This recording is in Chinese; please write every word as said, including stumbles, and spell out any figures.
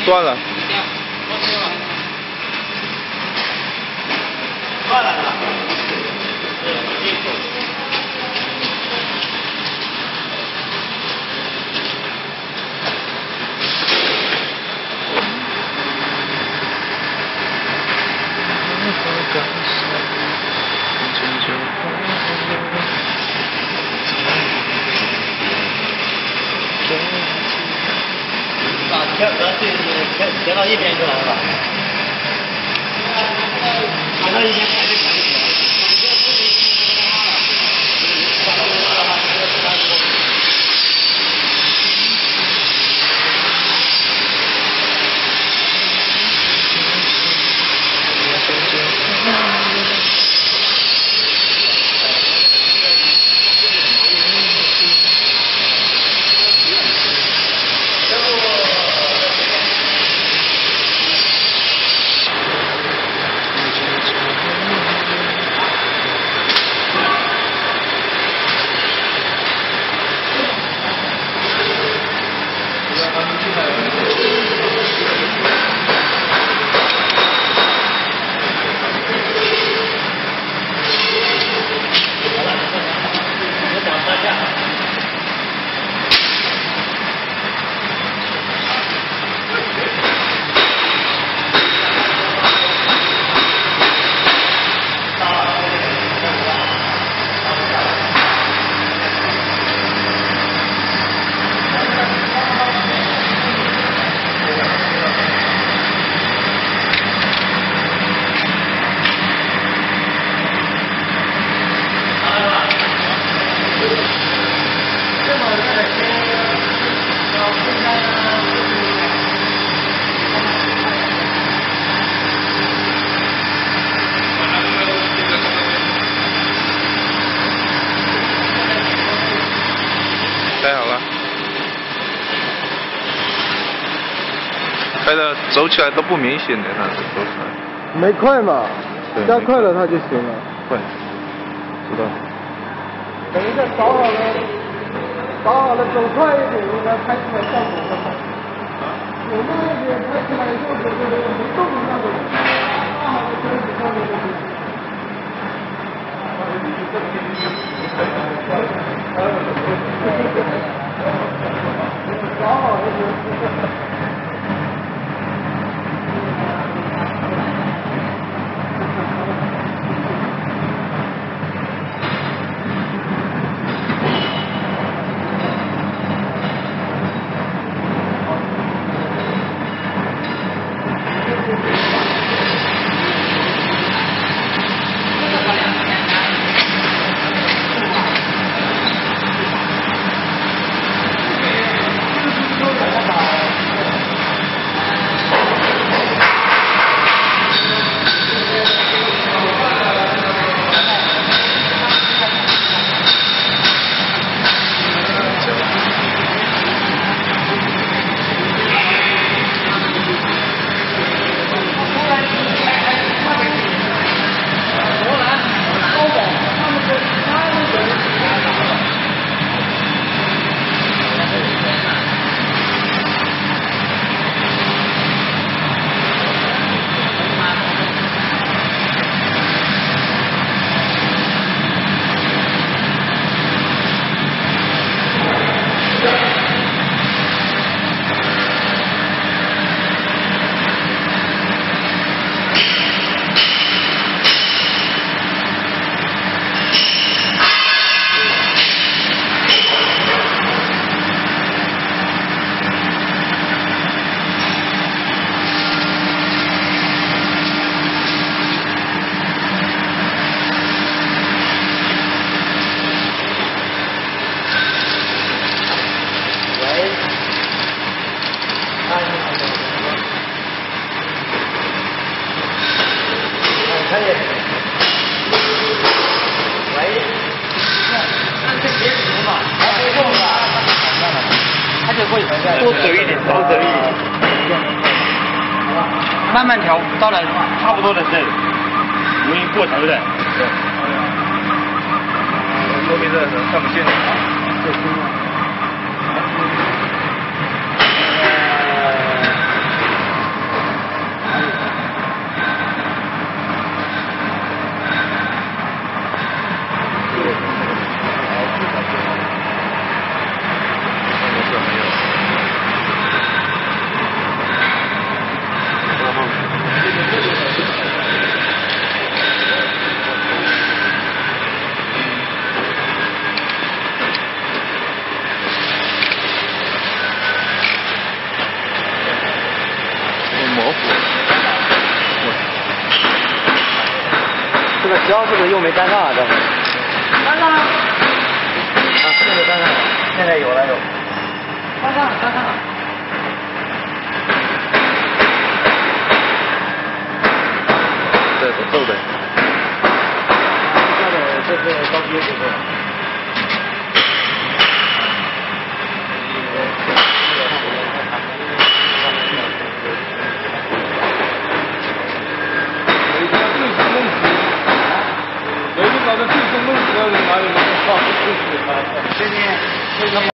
断了。 断了。把贴合对贴贴到一边就来了，贴到一边还是可以的。 开好了，开的走起来都不明显的，它走起来。 没快嘛，加快了它就行了。 快，知道。 等一下倒好了，倒好了走快一点，应该拍出来效果更好。走慢一点，拍起来效果就是没动的那种。倒好了车子上面就行。搞好了就。 多走一点，多走一点，慢慢调，到了差不多的是容易过头的。对。 后面的上不线。这轻了。 刚是不是又没粘上啊？这回？ 粘上了。 啊，现在粘上了，现在有了有。 粘上了，粘上了。 这是皱的。 这个这是高阶这个。 搞得最终弄死的人哪里能画不出去？天天那个。